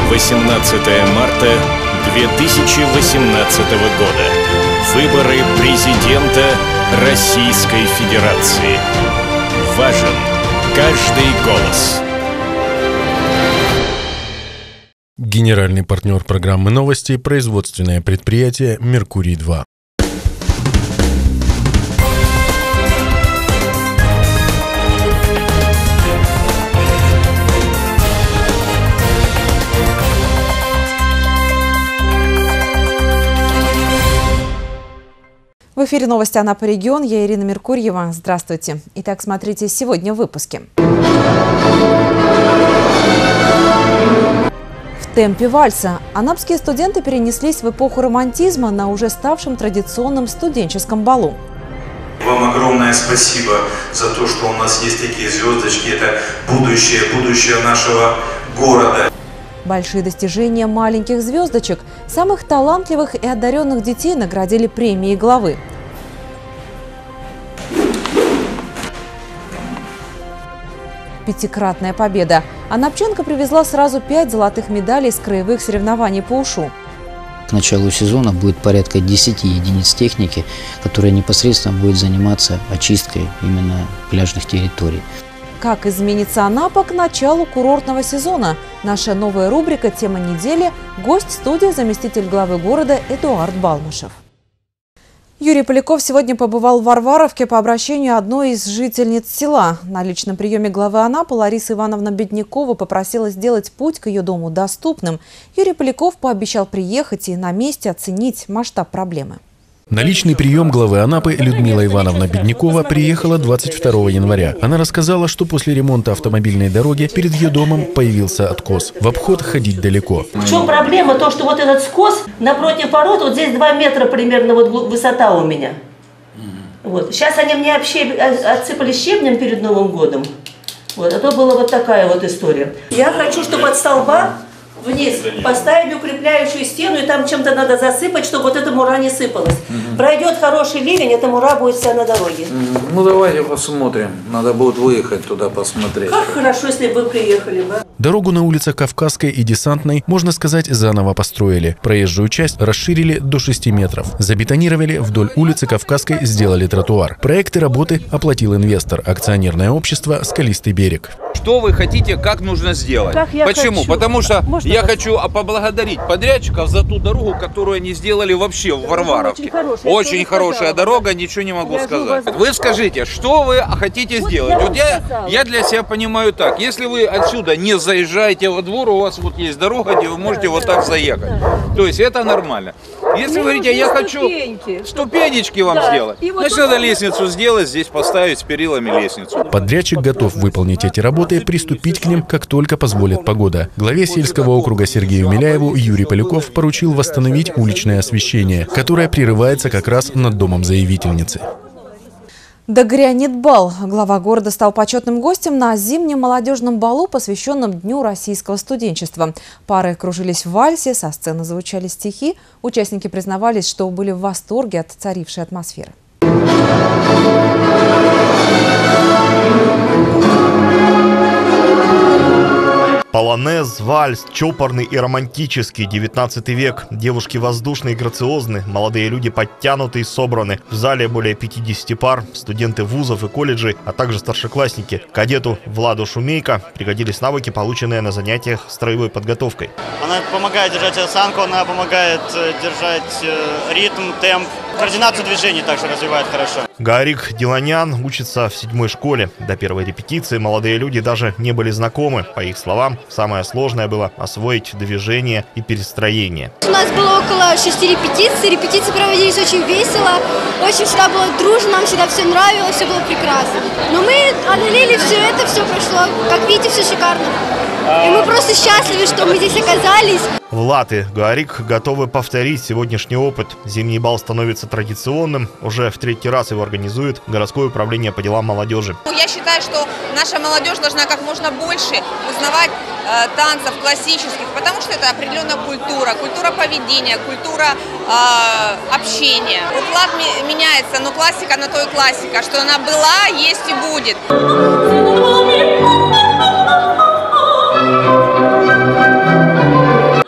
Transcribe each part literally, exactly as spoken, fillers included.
восемнадцатое марта две тысячи восемнадцатого года. Выборы президента Российской Федерации. Важен каждый голос. Генеральный партнер программы «Новости» – производственное предприятие «Меркурий-два». В эфире новости Анапа регион. Я Ирина Меркурьева. Здравствуйте. Итак, смотрите сегодня в выпуске. В темпе вальса. Анапские студенты перенеслись в эпоху романтизма на уже ставшем традиционном студенческом балу. Вам огромное спасибо за то, что у нас есть такие звездочки. Это будущее, будущее нашего города. Большие достижения маленьких звездочек. Самых талантливых и одаренных детей наградили премией главы. Пятикратная победа. Анапчанка привезла сразу пять золотых медалей с краевых соревнований по ушу. К началу сезона будет порядка десяти единиц техники, которая непосредственно будет заниматься очисткой именно пляжных территорий. Как изменится Анапа к началу курортного сезона? Наша новая рубрика «Тема недели». Гость студии, заместитель главы города Эдуард Балмашев. Юрий Поляков сегодня побывал в Варваровке по обращению одной из жительниц села. На личном приеме главы Анапы Лариса Ивановна Беднякова попросила сделать путь к ее дому доступным. Юрий Поляков пообещал приехать и на месте оценить масштаб проблемы. На личный прием главы Анапы Людмила Ивановна Беднякова приехала двадцать второго января. Она рассказала, что после ремонта автомобильной дороги перед ее домом появился откос. В обход ходить далеко. В чем проблема? То, что вот этот скос напротив ворот, вот здесь два метра примерно вот высота у меня. Вот. Сейчас они мне вообще отсыпали щебнем перед Новым годом. Вот. А то была вот такая вот история. Я хочу, чтобы от столба вниз поставили укрепляющую стену, и там чем-то надо засыпать, чтобы вот эта мура не сыпалась. Угу. Пройдет хороший ливень, эта мура будет вся на дороге. Угу. Ну давайте посмотрим. Надо будет выехать туда посмотреть. Как хорошо, если бы вы приехали бы. Дорогу на улицах Кавказской и Десантной, можно сказать, заново построили. Проезжую часть расширили до шести метров. Забетонировали вдоль улицы Кавказской, сделали тротуар. Проекты работы оплатил инвестор, акционерное общество «Скалистый берег». Что вы хотите, как нужно сделать? Как я Почему? хочу. Потому что Можно я вас? хочу поблагодарить подрядчиков за ту дорогу, которую они сделали вообще в Варваровке. Очень хорошая, очень хорошая дорога, ничего не могу я сказать. вас... Вы скажите, что вы хотите вот сделать? Я, вот я, я для себя понимаю так. Если вы отсюда не заезжаете во двор, у вас вот есть дорога, где вы можете да, вот да, так заехать. Да. То есть это нормально. Если вы говорите, я хочу ступеньки, ступенечки вам да. сделать, вот значит, надо лестницу сделать, здесь поставить с перилами лестницу. Подрядчик готов выполнить эти работы и приступить к ним, как только позволит погода. Главе сельского округа Сергею Миляеву Юрий Поляков поручил восстановить уличное освещение, которое прерывается как раз над домом заявительницы. Да грянет бал. Глава города стал почетным гостем на зимнем молодежном балу, посвященном Дню российского студенчества. Пары кружились в вальсе, со сцены звучали стихи. Участники признавались, что были в восторге от царившей атмосферы. Полонез, вальс, чопорный и романтический, девятнадцатый век. Девушки воздушные и грациозны, молодые люди подтянуты и собраны. В зале более пятидесяти пар, студенты вузов и колледжей, а также старшеклассники. Кадету Владу Шумейко пригодились навыки, полученные на занятиях строевой подготовкой. Она помогает держать осанку, она помогает держать ритм, темп. Координацию движений также развивает хорошо. Гарик Диланян учится в седьмой школе. До первой репетиции молодые люди даже не были знакомы. По их словам, самое сложное было освоить движение и перестроение. У нас было около шести репетиций. Репетиции проводились очень весело. Очень всегда было дружно, нам всегда все нравилось, все было прекрасно. Но мы одолели все это, все прошло. Как видите, все шикарно. И мы просто счастливы, что мы здесь оказались. Влад и Гарик готовы повторить сегодняшний опыт. Зимний бал становится традиционным. Уже в третий раз его организует городское управление по делам молодежи. Я считаю, что наша молодежь должна как можно больше узнавать э, танцев классических, потому что это определенная культура, культура поведения, культура э, общения. Уклад меняется, но классика на то и классика, что она была, есть и будет.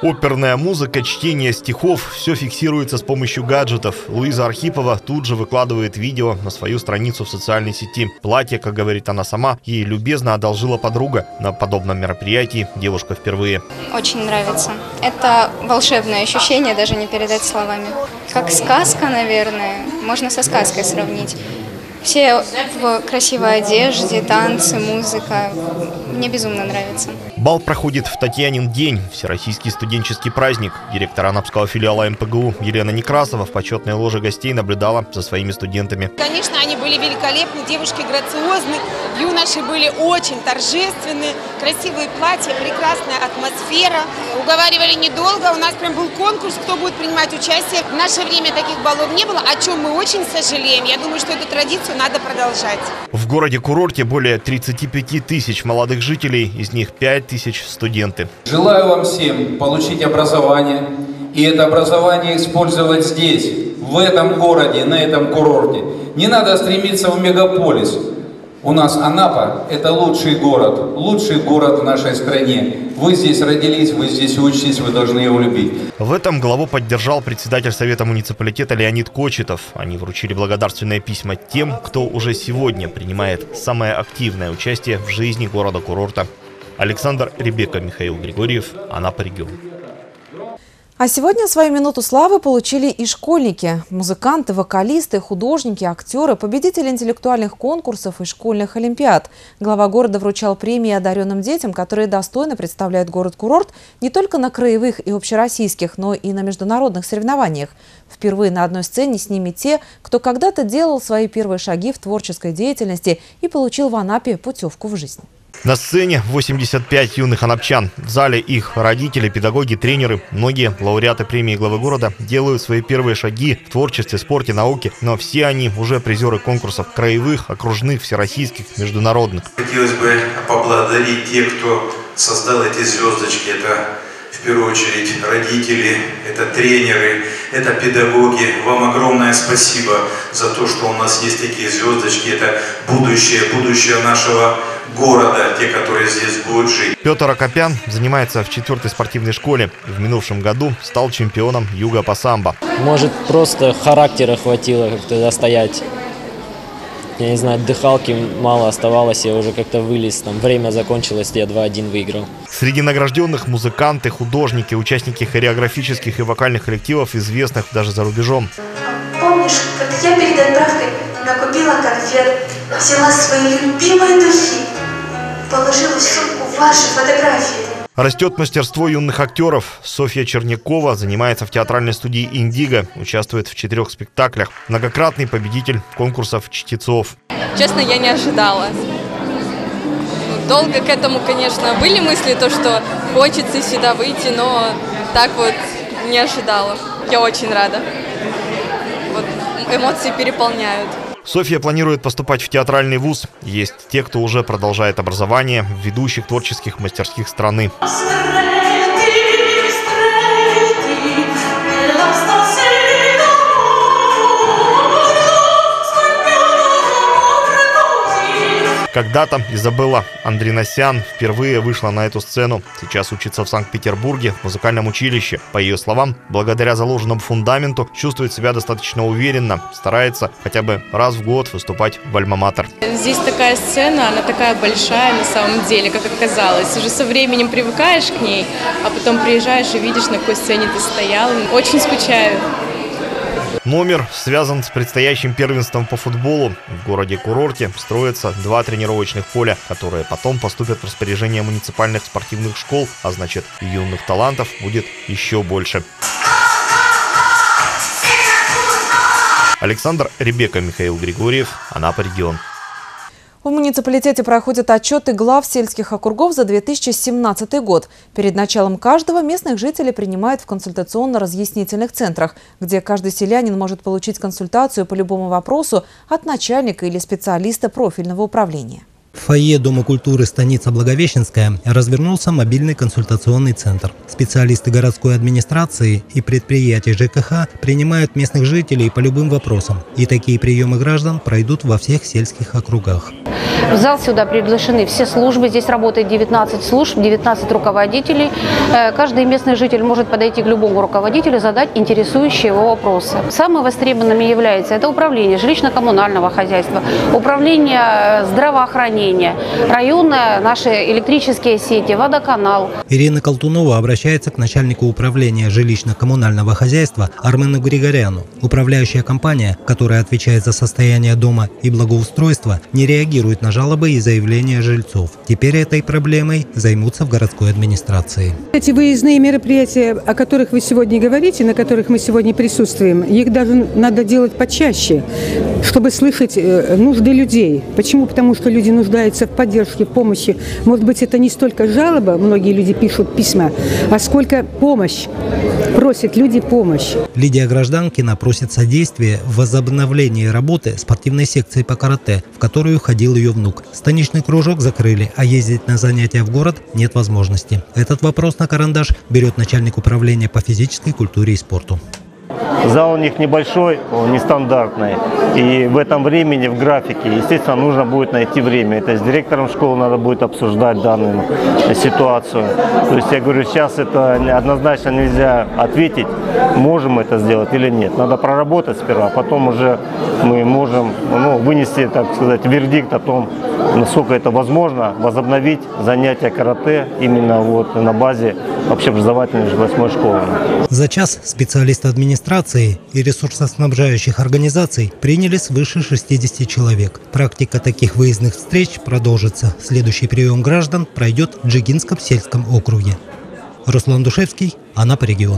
Оперная музыка, чтение стихов – все фиксируется с помощью гаджетов. Луиза Архипова тут же выкладывает видео на свою страницу в социальной сети. Платье, как говорит она сама, ей любезно одолжила подруга. На подобном мероприятии девушка впервые. Очень нравится. Это волшебное ощущение, даже не передать словами. Как сказка, наверное. Можно со сказкой сравнить. Все в красивой одежде, танцы, музыка. Мне безумно нравится. Бал проходит в Татьянин день, всероссийский студенческий праздник. Директор Анапского филиала эм пэ гэ у Елена Некрасова в почетной ложе гостей наблюдала за своими студентами. Конечно, они были великолепны, девушки грациозны, юноши были очень торжественны, красивые платья, прекрасная атмосфера. Уговаривали недолго, у нас прям был конкурс, кто будет принимать участие. В наше время таких балов не было, о чем мы очень сожалеем. Я думаю, что эту традицию надо продолжать. В городе-курорте более тридцати пяти тысяч молодых жителей, из них пять тысяч студенты. Желаю вам всем получить образование и это образование использовать здесь, в этом городе, на этом курорте. Не надо стремиться в мегаполис. У нас Анапа – это лучший город, лучший город в нашей стране. Вы здесь родились, вы здесь учитесь, вы должны его любить. В этом главу поддержал председатель Совета муниципалитета Леонид Кочетов. Они вручили благодарственные письма тем, кто уже сегодня принимает самое активное участие в жизни города-курорта. Александр Ребека, Михаил Григорьев, Анапа регион. А сегодня свою минуту славы получили и школьники. Музыканты, вокалисты, художники, актеры, победители интеллектуальных конкурсов и школьных олимпиад. Глава города вручал премии одаренным детям, которые достойно представляют город-курорт не только на краевых и общероссийских, но и на международных соревнованиях. Впервые на одной сцене с ними те, кто когда-то делал свои первые шаги в творческой деятельности и получил в Анапе путевку в жизнь. На сцене восемьдесят пять юных анапчан. В зале их родители, педагоги, тренеры. Многие лауреаты премии главы города делают свои первые шаги в творчестве, спорте, науке. Но все они уже призеры конкурсов краевых, окружных, всероссийских, международных. Хотелось бы поблагодарить тех, кто создал эти звездочки. Это в первую очередь родители, это тренеры, это педагоги. Вам огромное спасибо за то, что у нас есть такие звездочки. Это будущее, будущее нашего города, те, которые здесь будут жить. Петр Акопян занимается в четвертой спортивной школе. В минувшем году стал чемпионом юга по самбо. Может, просто характера хватило как-то достоять. Я не знаю, дыхалки мало оставалось, я уже как-то вылез. Там время закончилось, я два один выиграл. Среди награжденных музыканты, художники, участники хореографических и вокальных коллективов, известных даже за рубежом. Помнишь, как я перед отправкой накупила конфет, взяла свои любимые духи, положила в сумку ваши фотографии. Растет мастерство юных актеров. Софья Чернякова занимается в театральной студии «Индиго», участвует в четырех спектаклях. Многократный победитель конкурсов чтецов. Честно, я не ожидала. Долго к этому, конечно, были мысли, то, что хочется сюда выйти, но так вот не ожидала. Я очень рада. Вот, эмоции переполняют. Софья планирует поступать в театральный вуз. Есть те, кто уже продолжает образование в ведущих творческих мастерских страны. Когда-то Изабелла Андриносян впервые вышла на эту сцену. Сейчас учится в Санкт-Петербурге в музыкальном училище. По ее словам, благодаря заложенному фундаменту чувствует себя достаточно уверенно. Старается хотя бы раз в год выступать в альма-матер. Здесь такая сцена, она такая большая на самом деле, как оказалось. Уже со временем привыкаешь к ней, а потом приезжаешь и видишь, на какой сцене ты стоял. Очень скучаю. Номер связан с предстоящим первенством по футболу. В городе-курорте строятся два тренировочных поля, которые потом поступят в распоряжение муниципальных спортивных школ, а значит, юных талантов будет еще больше. Александр Ребека, Михаил Григорьев, Анапа регион. В муниципалитете проходят отчеты глав сельских округов за две тысячи семнадцатый год. Перед началом каждого местных жителей принимают в консультационно-разъяснительных центрах, где каждый селянин может получить консультацию по любому вопросу от начальника или специалиста профильного управления. В фойе Дома культуры станица Благовещенская развернулся мобильный консультационный центр. Специалисты городской администрации и предприятий жэ ка ха принимают местных жителей по любым вопросам. И такие приемы граждан пройдут во всех сельских округах. В зал сюда приглашены все службы. Здесь работает девятнадцать служб, девятнадцать руководителей. Каждый местный житель может подойти к любому руководителю, задать интересующие его вопросы. Самыми востребованными является это управление жилищно-коммунального хозяйства, управление здравоохранения, районные наши электрические сети, водоканал. Ирина Колтунова обращается к начальнику управления жилищно-коммунального хозяйства Армену Григоряну. Управляющая компания, которая отвечает за состояние дома и благоустройство, не реагирует на жалобы и заявления жильцов. Теперь этой проблемой займутся в городской администрации. Эти выездные мероприятия, о которых вы сегодня говорите, на которых мы сегодня присутствуем, их даже надо делать почаще, чтобы слышать нужды людей. Почему? Потому что люди нуждаются в поддержке, в помощи. Может быть, это не столько жалоба, многие люди пишут письма, а сколько помощь. Просят люди помощь. Лидия Гражданкина просит содействия в возобновлении работы спортивной секции по карате, в которую ходил ее внук. Станичный кружок закрыли, а ездить на занятия в город нет возможности. Этот вопрос на карандаш берет начальник управления по физической культуре и спорту. Зал у них небольшой, он нестандартный. И в этом времени, в графике, естественно, нужно будет найти время. Это с директором школы надо будет обсуждать данную ситуацию. То есть я говорю, сейчас это однозначно нельзя ответить, можем это сделать или нет. Надо проработать сперва, а потом уже мы можем ну, вынести, так сказать, вердикт о том, насколько это возможно, возобновить занятия карате именно вот на базе общеобразовательной восьмой школы. За час специалисты администрации и ресурсоснабжающих организаций приняли свыше шестидесяти человек. Практика таких выездных встреч продолжится. Следующий прием граждан пройдет в Джигинском сельском округе. Руслан Душевский, Анапа, регион.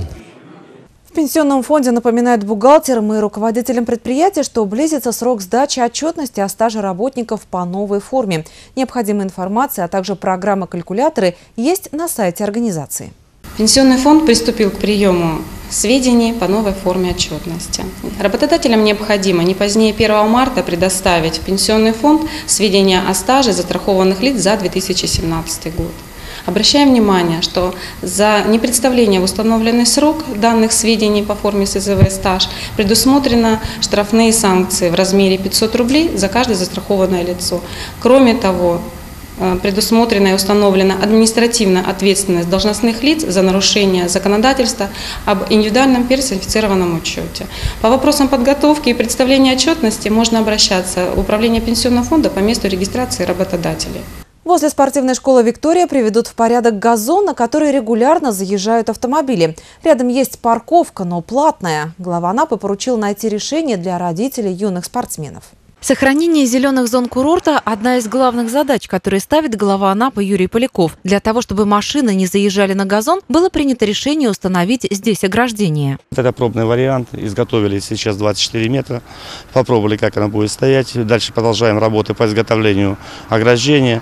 В Пенсионном фонде напоминают бухгалтерам и руководителям предприятия, что близится срок сдачи отчетности о стаже работников по новой форме. Необходимая информация, а также программы-калькуляторы есть на сайте организации. Пенсионный фонд приступил к приему сведений по новой форме отчетности. Работодателям необходимо не позднее первого марта предоставить в Пенсионный фонд сведения о стаже застрахованных лиц за две тысячи семнадцатый год. Обращаем внимание, что за непредставление в установленный срок данных сведений по форме эс зэ вэ стаж предусмотрены штрафные санкции в размере пятьсот рублей за каждое застрахованное лицо. Кроме того, предусмотрена и установлена административная ответственность должностных лиц за нарушение законодательства об индивидуальном персонифицированном учете. По вопросам подготовки и представления отчетности можно обращаться в Управление Пенсионного фонда по месту регистрации работодателей. Возле спортивной школы «Виктория» приведут в порядок газон, на который регулярно заезжают автомобили. Рядом есть парковка, но платная. Глава Анапы поручил найти решение для родителей юных спортсменов. Сохранение зеленых зон курорта – одна из главных задач, которые ставит глава Анапы Юрий Поляков. Для того, чтобы машины не заезжали на газон, было принято решение установить здесь ограждение. Это пробный вариант. Изготовили сейчас двадцать четыре метра. Попробовали, как она будет стоять. Дальше продолжаем работы по изготовлению ограждения.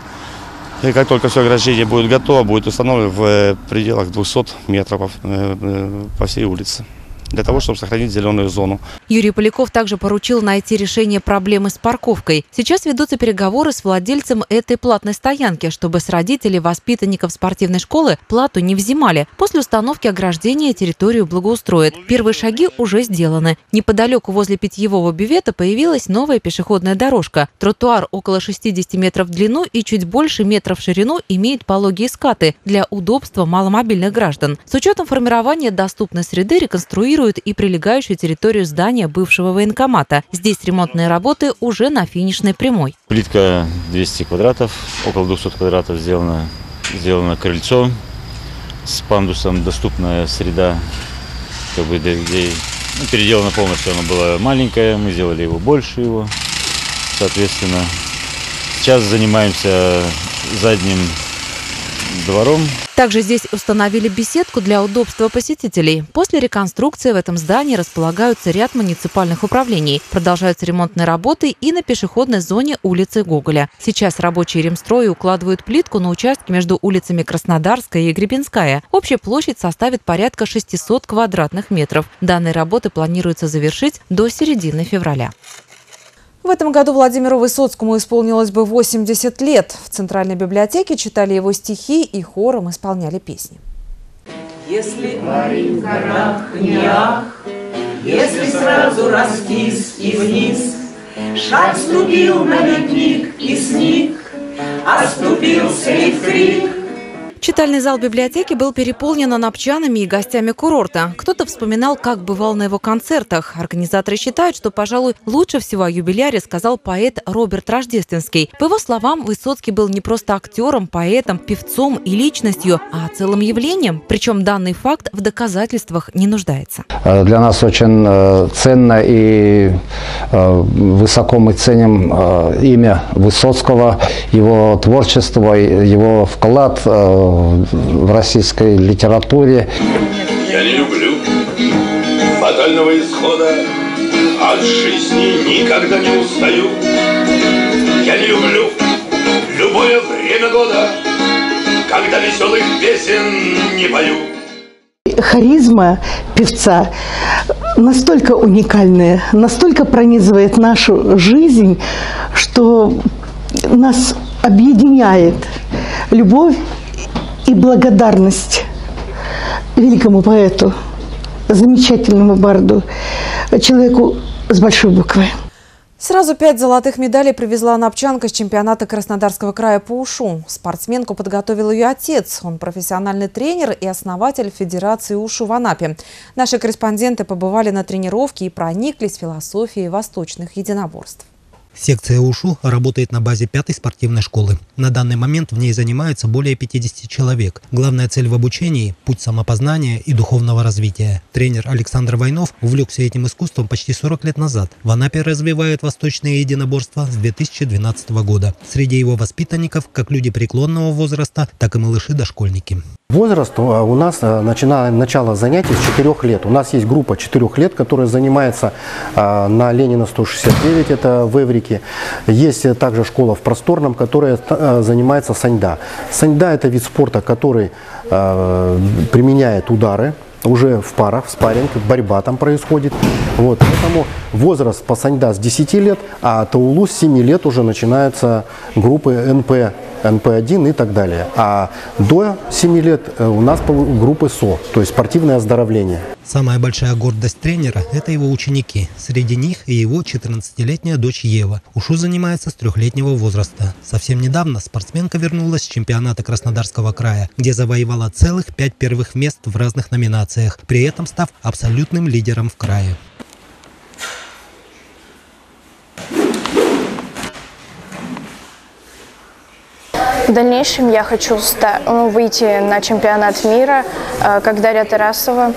И как только все ограждение будет готово, будет установлено в пределах двухсот метров по всей улице, для того, чтобы сохранить зеленую зону. Юрий Поляков также поручил найти решение проблемы с парковкой. Сейчас ведутся переговоры с владельцем этой платной стоянки, чтобы с родителей воспитанников спортивной школы плату не взимали. После установки ограждения территорию благоустроят. Первые шаги уже сделаны. Неподалеку возле питьевого бювета появилась новая пешеходная дорожка. Тротуар около шестидесяти метров в длину и чуть больше метров в ширину имеет пологие скаты для удобства маломобильных граждан. С учетом формирования доступной среды реконструируют и прилегающую территорию здания бывшего военкомата. Здесь ремонтные работы уже на финишной прямой. Плитка двести квадратов, около двухсот квадратов сделано, сделано крыльцо с пандусом, доступная среда, как бы для людей. Ну, переделано полностью, оно было маленькое, мы сделали его больше его, соответственно. Сейчас занимаемся задним двором. Также здесь установили беседку для удобства посетителей. После реконструкции в этом здании располагаются ряд муниципальных управлений. Продолжаются ремонтные работы и на пешеходной зоне улицы Гоголя. Сейчас рабочие ремстрои укладывают плитку на участке между улицами Краснодарская и Гребенская. Общая площадь составит порядка шестисот квадратных метров. Данные работы планируется завершить до середины февраля. В этом году Владимиру Высоцкому исполнилось бы восемьдесят лет. В Центральной библиотеке читали его стихи и хором исполняли песни. Если ай в горах не ах, если сразу раскис и вниз, Жаль, ступил на ледник и сник, оступился и в крик. Читальный зал библиотеки был переполнен анапчанами и гостями курорта. Кто-то вспоминал, как бывал на его концертах. Организаторы считают, что, пожалуй, лучше всего о юбиляре сказал поэт Роберт Рождественский. По его словам, Высоцкий был не просто актером, поэтом, певцом и личностью, а целым явлением. Причем данный факт в доказательствах не нуждается. Для нас очень ценно и высоко мы ценим имя Высоцкого, его творчество, его вклад в российской литературе. Я не люблю фатального исхода, от жизни никогда не устаю. Я не люблю любое время года, когда веселых песен не пою. Харизма певца настолько уникальная, настолько пронизывает нашу жизнь, что нас объединяет любовь и благодарность великому поэту, замечательному барду, человеку с большой буквы. Сразу пять золотых медалей привезла анапчанка с чемпионата Краснодарского края по ушу. Спортсменку подготовил ее отец. Он профессиональный тренер и основатель Федерации ушу в Анапе. Наши корреспонденты побывали на тренировке и прониклись философией восточных единоборств. Секция ушу работает на базе пятой спортивной школы. На данный момент в ней занимаются более пятидесяти человек. Главная цель в обучении – путь самопознания и духовного развития. Тренер Александр Войнов увлекся этим искусством почти сорок лет назад. В Анапе развивает восточные единоборства с две тысячи двенадцатого года. Среди его воспитанников как люди преклонного возраста, так и малыши-дошкольники. Возраст у нас начинает начало занятий с четырёх лет. У нас есть группа четырёх лет, которая занимается на Ленина сто шестьдесят девять, это в Эврике. Есть также школа в Просторном, которая занимается саньда. Саньда – это вид спорта, который применяет удары. Уже в парах, в спарринг, борьба там происходит. Вот. Поэтому возраст по саньда с десяти лет, а таулу с семи лет уже начинаются группы эн пэ, эн пэ один и так далее. А до семи лет у нас группы СО, то есть спортивное оздоровление. Самая большая гордость тренера – это его ученики. Среди них и его четырнадцатилетняя дочь Ева. Ушу занимается с трехлетнего возраста. Совсем недавно спортсменка вернулась с чемпионата Краснодарского края, где завоевала целых пять первых мест в разных номинациях, при этом став абсолютным лидером в крае. В дальнейшем я хочу выйти на чемпионат мира, как Дарья Тарасова,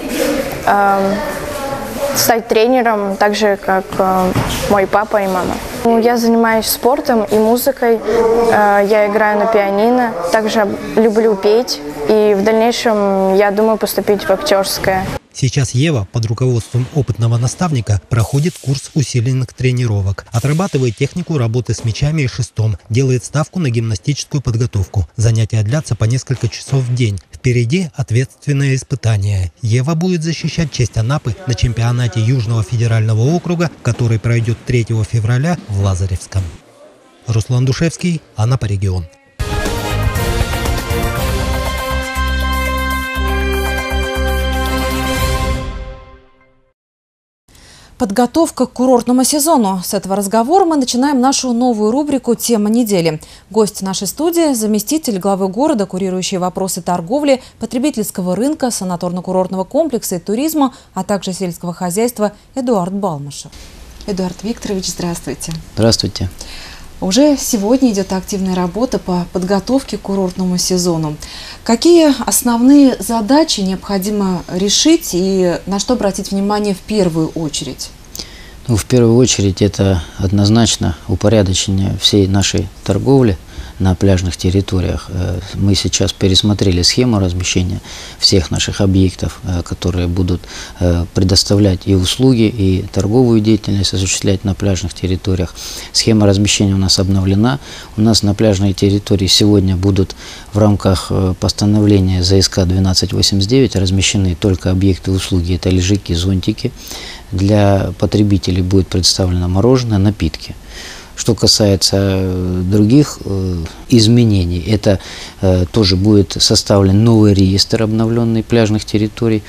стать тренером, так же, как мой папа и мама. Я занимаюсь спортом и музыкой, я играю на пианино, также люблю петь, и в дальнейшем я думаю поступить в актерское. Сейчас Ева под руководством опытного наставника проходит курс усиленных тренировок, отрабатывает технику работы с мячами и шестом, делает ставку на гимнастическую подготовку. Занятия длятся по несколько часов в день. Впереди ответственное испытание. Ева будет защищать честь Анапы на чемпионате Южного федерального округа, который пройдет третьего февраля в Лазаревском. Руслан Душевский, Анапа регион. Подготовка к курортному сезону. С этого разговора мы начинаем нашу новую рубрику «Тема недели». Гость нашей студии – заместитель главы города, курирующий вопросы торговли, потребительского рынка, санаторно-курортного комплекса и туризма, а также сельского хозяйства Эдуард Балмашев. Эдуард Викторович, здравствуйте. Здравствуйте. Уже сегодня идет активная работа по подготовке к курортному сезону. Какие основные задачи необходимо решить и на что обратить внимание в первую очередь? Ну, в первую очередь это однозначно упорядочение всей нашей торговли на пляжных территориях. Мы сейчас пересмотрели схему размещения всех наших объектов, которые будут предоставлять и услуги, и торговую деятельность осуществлять на пляжных территориях. Схема размещения у нас обновлена. У нас на пляжной территории сегодня будут в рамках постановления зэ эс ка двенадцать восемьдесят девять размещены только объекты услуги. Это лежаки, зонтики. Для потребителей будет представлено мороженое, напитки. Что касается других э, изменений, это э, тоже будет составлен новый реестр обновленный пляжных территорий.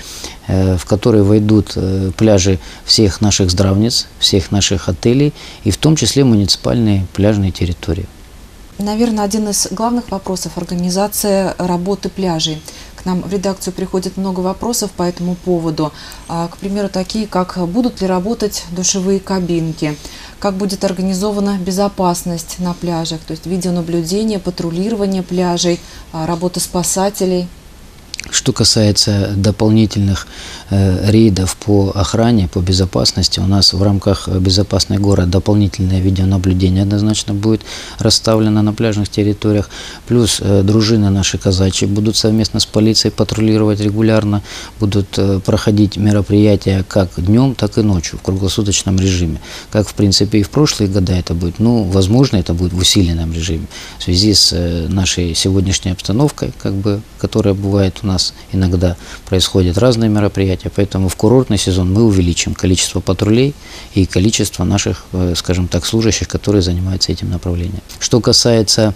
в который войдут пляжи всех наших здравниц, всех наших отелей и в том числе муниципальные пляжные территории. Наверное, один из главных вопросов – организация работы пляжей. К нам в редакцию приходит много вопросов по этому поводу. К примеру, такие, как будут ли работать душевые кабинки, как будет организована безопасность на пляжах, то есть видеонаблюдение, патрулирование пляжей, работа спасателей. Что касается дополнительных э, рейдов по охране, по безопасности, у нас в рамках «Безопасный город» дополнительное видеонаблюдение однозначно будет расставлено на пляжных территориях. Плюс э, дружины наши казачьи будут совместно с полицией патрулировать регулярно, будут э, проходить мероприятия как днем, так и ночью в круглосуточном режиме. Как, в принципе, и в прошлые годы это будет, ну, возможно, это будет в усиленном режиме в связи с э, нашей сегодняшней обстановкой, как бы, которая бывает у нас. У нас иногда происходят разные мероприятия, поэтому в курортный сезон мы увеличим количество патрулей и количество наших, скажем так, служащих, которые занимаются этим направлением. Что касается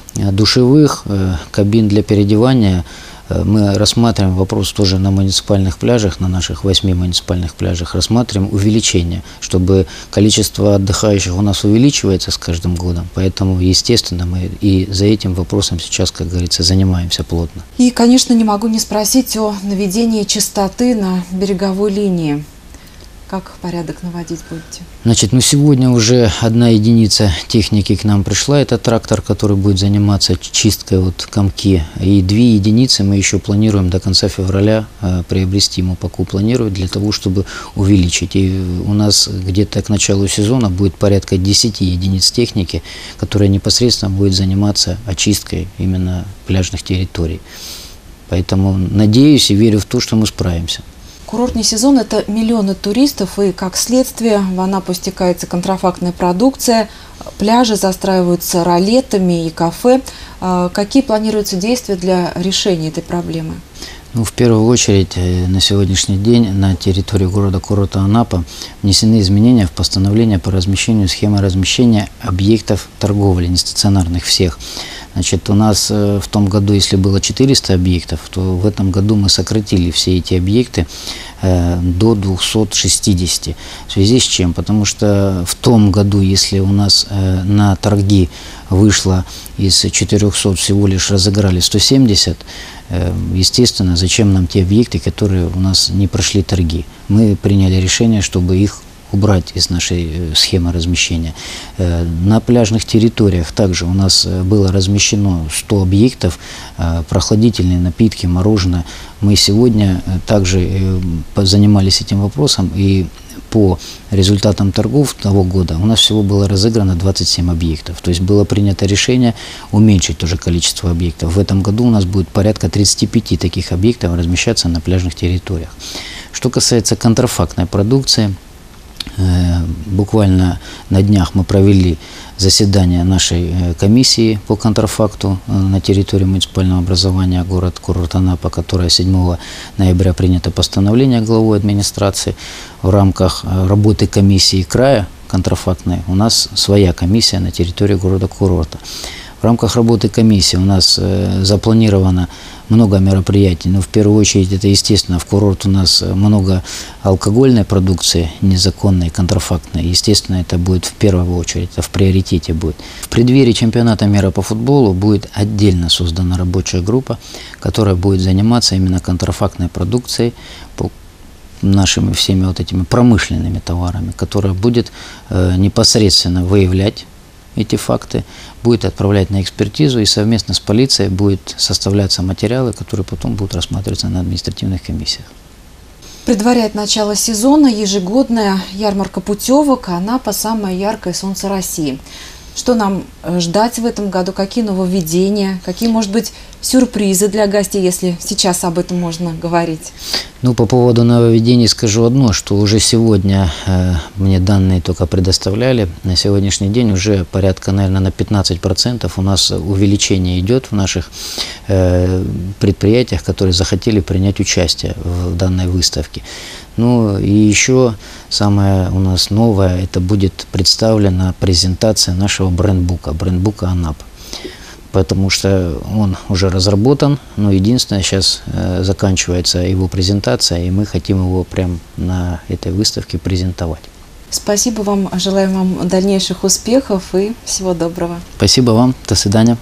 душевых кабин для переодевания, мы рассматриваем вопрос тоже на муниципальных пляжах, на наших восьми муниципальных пляжах, рассматриваем увеличение, чтобы количество отдыхающих у нас увеличивается с каждым годом. Поэтому, естественно, мы и за этим вопросом сейчас, как говорится, занимаемся плотно. И, конечно, не могу не спросить о наведении чистоты на береговой линии. Как порядок наводить будете? Значит, ну сегодня уже одна единица техники к нам пришла. Это трактор, который будет заниматься чисткой вот комки. И две единицы мы еще планируем до конца февраля э, приобрести. Мы пока планируем для того, чтобы увеличить. И у нас где-то к началу сезона будет порядка десяти единиц техники, которая непосредственно будет заниматься очисткой именно пляжных территорий. Поэтому надеюсь и верю в то, что мы справимся. Курортный сезон – это миллионы туристов, и, как следствие, в Анапу стекается контрафактная продукция, пляжи застраиваются ролетами и кафе. Какие планируются действия для решения этой проблемы? Ну, в первую очередь, на сегодняшний день на территории города-курорта Анапа внесены изменения в постановление по размещению схемы размещения объектов торговли, нестационарных всех. Значит, у нас в том году, если было четыреста объектов, то в этом году мы сократили все эти объекты э, до двухсот шестидесяти. В связи с чем? Потому что в том году, если у нас э, на торги вышло из четырёхсот, всего лишь разыграли сто семьдесят, э, естественно, зачем нам те объекты, которые у нас не прошли торги? Мы приняли решение, чтобы их убрать из нашей схемы размещения. На пляжных территориях также у нас было размещено сто объектов, прохладительные напитки, мороженое. Мы сегодня также занимались этим вопросом, и по результатам торгов того года у нас всего было разыграно двадцать семь объектов. То есть было принято решение уменьшить тоже количество объектов. В этом году у нас будет порядка тридцати пяти таких объектов размещаться на пляжных территориях. Что касается контрафактной продукции, буквально на днях мы провели заседание нашей комиссии по контрафакту на территории муниципального образования город-курорт Анапа, которое седьмого ноября принято постановление главой администрации. В рамках работы комиссии края контрафактной у нас своя комиссия на территории города-курорта. В рамках работы комиссии у нас запланировано много мероприятий, но в первую очередь это, естественно, в курорт у нас много алкогольной продукции, незаконной, контрафактной. Естественно, это будет в первую очередь, это в приоритете будет. В преддверии чемпионата мира по футболу будет отдельно создана рабочая группа, которая будет заниматься именно контрафактной продукцией, по нашими всеми вот этими промышленными товарами, которая будет э, непосредственно выявлять эти факты, будет отправлять на экспертизу, и совместно с полицией будет составляться материалы, которые потом будут рассматриваться на административных комиссиях. Предваряет начало сезона ежегодная ярмарка путевок «Анапа – самое яркое солнце России». Что нам ждать в этом году? Какие нововведения? Какие, может быть, сюрпризы для гостей, если сейчас об этом можно говорить? Ну, по поводу нововведений скажу одно, что уже сегодня э, мне данные только предоставляли. На сегодняшний день уже порядка, наверное, на пятнадцать процентов у нас увеличение идет в наших э, предприятиях, которые захотели принять участие в данной выставке. Ну и еще самое у нас новое, это будет представлена презентация нашего брендбука, брендбука Анапа. потому что он уже разработан, но единственное, сейчас э, заканчивается его презентация, и мы хотим его прямо на этой выставке презентовать. Спасибо вам, желаем вам дальнейших успехов и всего доброго. Спасибо вам, до свидания.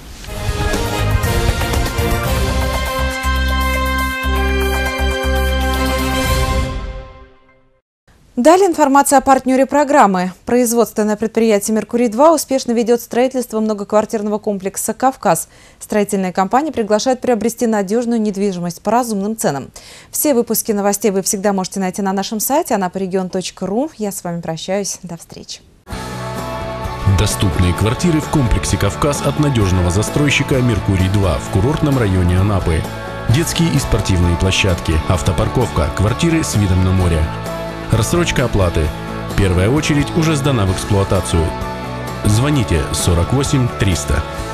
Далее информация о партнере программы. Производственное предприятие «Меркурий-два» успешно ведет строительство многоквартирного комплекса «Кавказ». Строительная компания приглашает приобрести надежную недвижимость по разумным ценам. Все выпуски новостей вы всегда можете найти на нашем сайте anaporegion точка ру. Я с вами прощаюсь. До встречи. Доступные квартиры в комплексе «Кавказ» от надежного застройщика «Меркурий-два» в курортном районе Анапы. Детские и спортивные площадки, автопарковка, квартиры с видом на море. Рассрочка оплаты. Первая очередь уже сдана в эксплуатацию. Звоните сорок восемь триста.